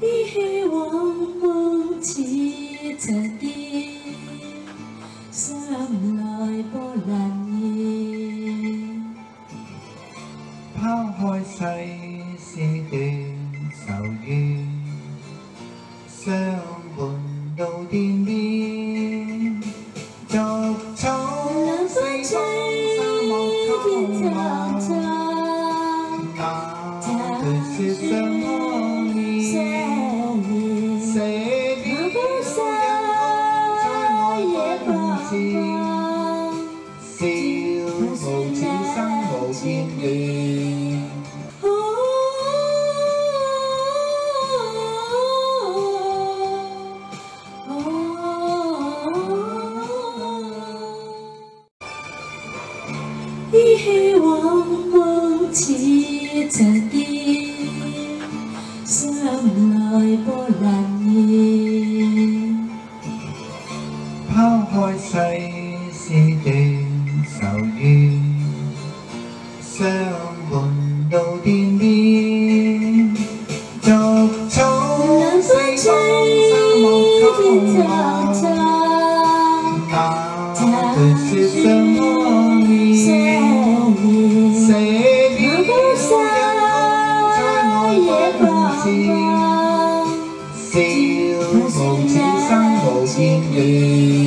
你希望阮似在地，心内波澜现。 抛开世事的愁怨，相伴到天边，逐草四方，沙漠苍茫，那对雪上可怜，寫遍了人在我眼前，笑無此生無厭倦。 你希望阮似在地，心内波澜现。 拋開世事的愁怨，相伴到天邊，逐草四方，沙漠蒼茫，那對雪上可憐，寫遍了人在我眼前，笑無此生無厭倦。